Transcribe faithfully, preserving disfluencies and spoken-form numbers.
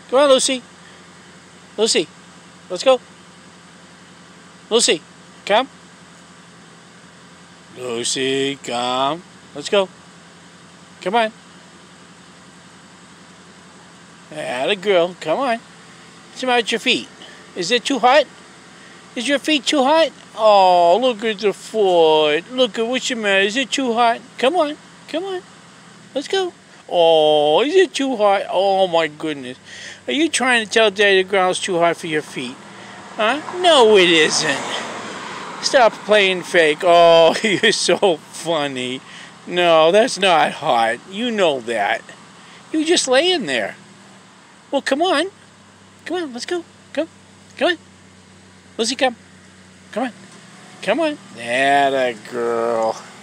Come on, Lucy. Lucy, let's go. Lucy, come. Lucy, come. Let's go. Come on. Atta girl, come on. What's the matter with your feet? Is it too hot? Is your feet too hot? Oh, look at the foot. Look at what's the matter. Is it too hot? Come on. Come on. Let's go. Oh, is it too hot? Oh, my goodness. Are you trying to tell Daddy the ground's too hot for your feet? Huh? No, it isn't. Stop playing fake. Oh, you're so funny. No, that's not hot. You know that. You were just laying there. Well, come on. Come on, let's go. Come. Come on. Lizzie, come. Come on. Come on. Atta girl.